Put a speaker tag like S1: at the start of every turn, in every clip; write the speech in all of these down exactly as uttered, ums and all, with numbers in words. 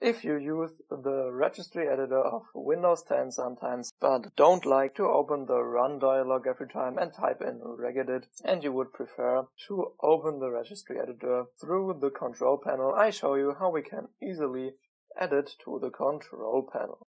S1: If you use the registry editor of Windows ten sometimes, but don't like to open the run dialog every time and type in regedit, and you would prefer to open the registry editor through the control panel, I show you how we can easily add it to the control panel.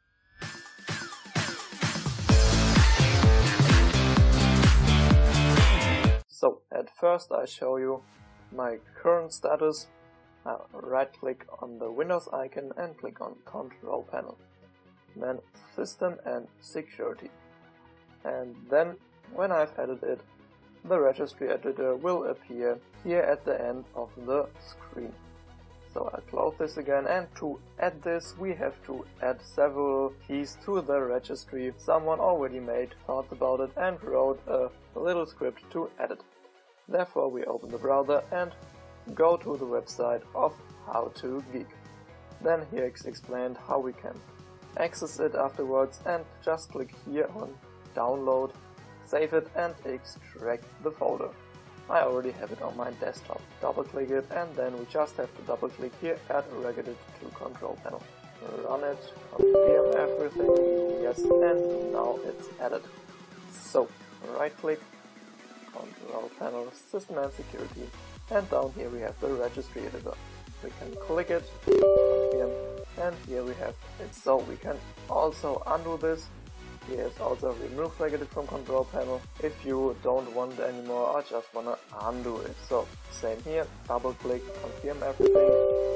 S1: So at first I show you my current status. Uh, right click on the Windows icon and click on Control Panel. Then System and Security. And then when I've added it, the registry editor will appear here at the end of the screen. So I'll close this again, and to add this we have to add several keys to the registry. Someone already made thoughts about it and wrote a little script to add it. Therefore we open the browser and go to the website of HowTo Geek. Then here it's explained how we can access it afterwards, and just click here on download, save it and extract the folder. I already have it on my desktop. Double click it and then we just have to double click here, add regedit to control panel. Run it, confirm everything, yes, and now it's added. So right click, control panel, system and security. And down here we have the registry editor. We can click it, confirm, and here we have it. So we can also undo this. Here is also remove regedit from control panel if you don't want it anymore or just wanna undo it. So same here, double click, confirm everything.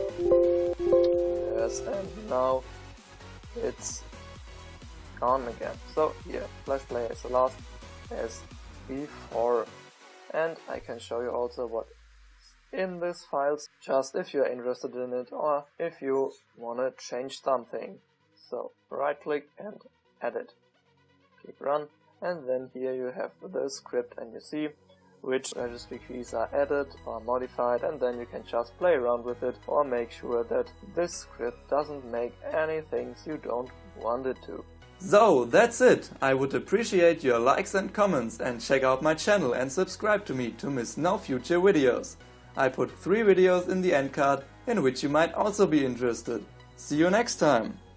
S1: Yes, and now it's gone again. So here, flash player is allowed as before. And I can show you also what in these files, just if you are interested in it or if you want to change something. So right click and edit. Click run, and then here you have the script and you see which registry keys are added or modified, and then you can just play around with it or make sure that this script doesn't make any things you don't want it to.
S2: So, that's it! I would appreciate your likes and comments, and check out my channel and subscribe to me to miss no future videos. I put three videos in the end card in which you might also be interested. See you next time!